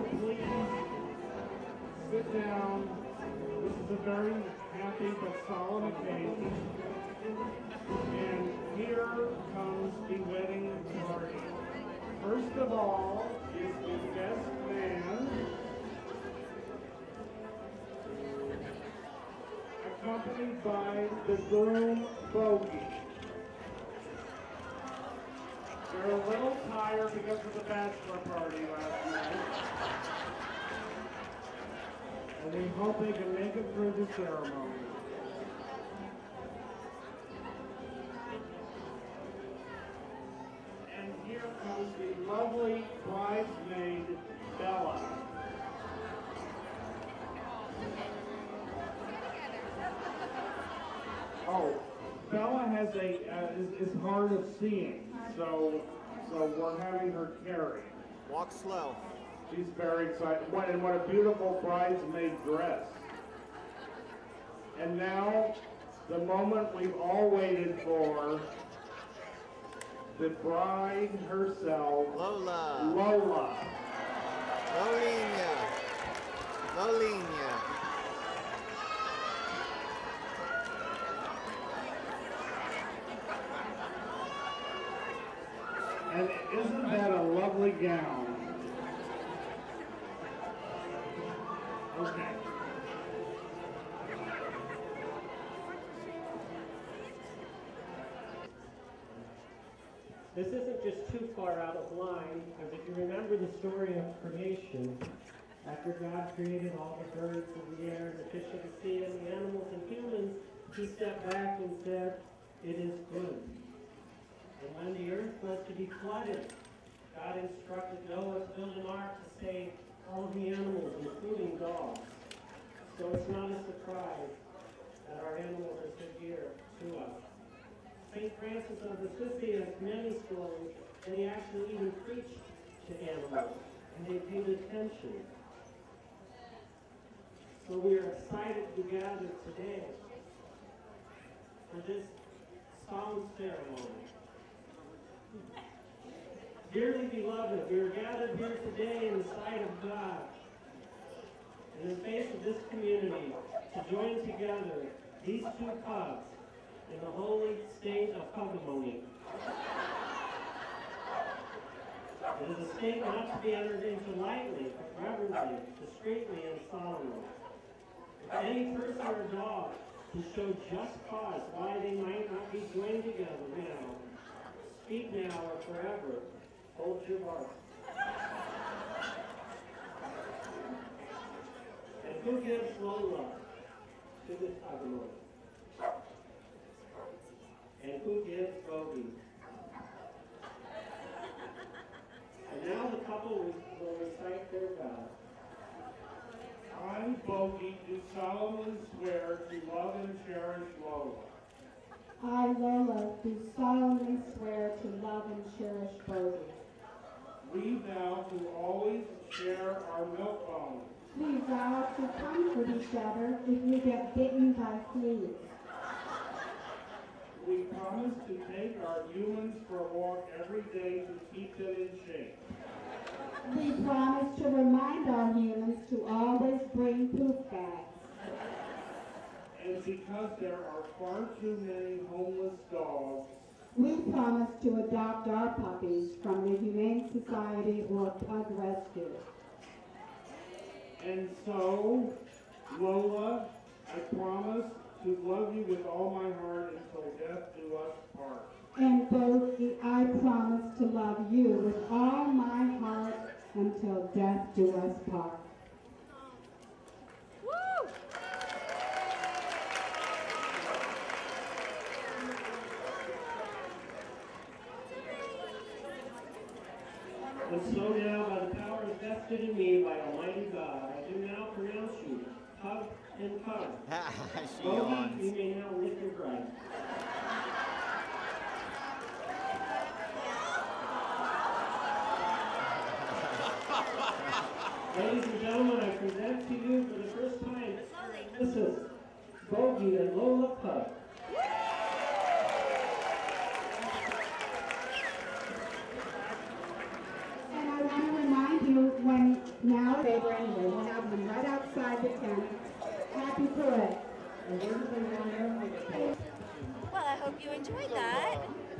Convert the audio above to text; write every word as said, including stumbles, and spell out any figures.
So please sit down. This is a very happy but solemn occasion. And here comes the wedding party. First of all is the best man, accompanied by the groom, Bogey. They're a little tired because of the bachelor party last night. And we hope they can make it through the ceremony. And here comes the lovely bridesmaid, Bella. Oh, Bella has a uh, is, is hard of seeing, so so we're having her carry. Walk slow. She's very excited. What and what a beautiful bridesmaid dress. And now the moment we've all waited for. The bride herself, Lola. Lola. Lolinia. Lolinia. And isn't that a lovely gown? Okay. This isn't just too far out of line, because if you remember the story of creation, after God created all the birds of the air, and the fish of the sea, and the animals and humans, he stepped back and said, "It is good." And when the earth was to be flooded, God instructed Noah to build an ark to save all the animals, including dogs. So it's not a surprise that our animals are so dear to us. Saint Francis of Assisi has many stories, and he actually even preached to animals, and they paid attention. So we are excited to gather today for this solemn ceremony. Dearly beloved, we are gathered here today in the sight of God, in the face of this community, to join together these two pugs in the holy state of pugimony. It is a state not to be entered into lightly, but reverently, discreetly, and solemnly. If any person or dog who show just cause why they might not be joined together now, speak now or forever, hold your heart. And who gives Lola to this pugimony? And who gives Bogey? And now the couple will recite their vow. I, Bogey, do solemnly swear to love and cherish Lola. I, Lola, do solemnly swear to love and cherish Bogey. We vow to always share our milk bones. We vow to comfort each other if we get bitten by fleas. We promise to take our humans for a walk every day to keep them in shape. We promise to remind our humans to always bring poop bags. And because there are far too many homeless dogs, we promise to adopt our puppies from the Humane Society or Pug Rescue. And so, Lola, I promise to love you with all my heart until death do us part. And Bogey, I promise to love you with all my heart until death do us part. Woo! And so now, by the power vested in me by Almighty God, I do now pronounce you Pug and Pug. She Bogey, yawns. you may now lick your bride. Ladies and gentlemen, I present to you for the first time Missus Bogey and Lola Pug. And I want to remind you, when now Well, I hope you enjoyed that.